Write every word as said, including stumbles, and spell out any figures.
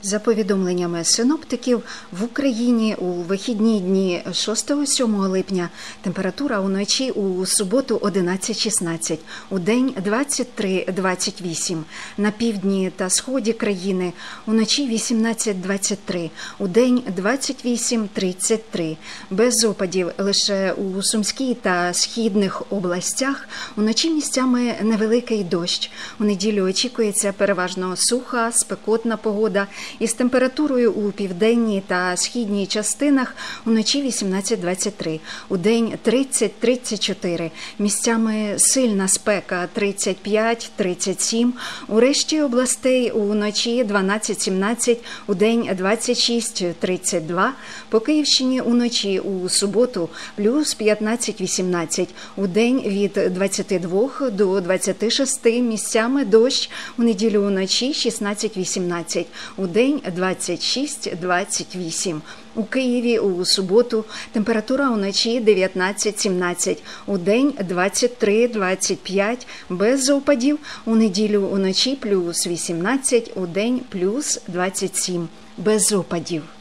За повідомленнями синоптиків, в Україні у вихідні дні шостого-сьомого липня температура уночі у суботу одинадцять шістнадцять, у день двадцять три двадцять вісім. На півдні та сході країни уночі вісімнадцять двадцять три, у день двадцять вісім тридцять три. Без опадів лише у Сумській та східних областях, уночі місцями невеликий дощ. У неділю очікується переважно суха, спекотна погода із температурою у південній та східній частинах уночі вісімнадцять двадцять три, у день тридцять тридцять чотири, місцями сильна спека тридцять п'ять тридцять сім, у решті областей уночі дванадцять сімнадцять, у день двадцять шість тридцять два, по Київщині уночі у суботу плюс п'ятнадцять вісімнадцять, у день від двадцяти двох до двадцяти шести, місцями дощ, у неділю уночі шістнадцять вісімнадцять, у день двадцять шість двадцять вісім. У Києві у суботу температура уночі дев'ятнадцять сімнадцять, у день двадцять три двадцять п'ять, без опадів, у неділю уночі плюс вісімнадцять, у день плюс двадцять сім, без опадів.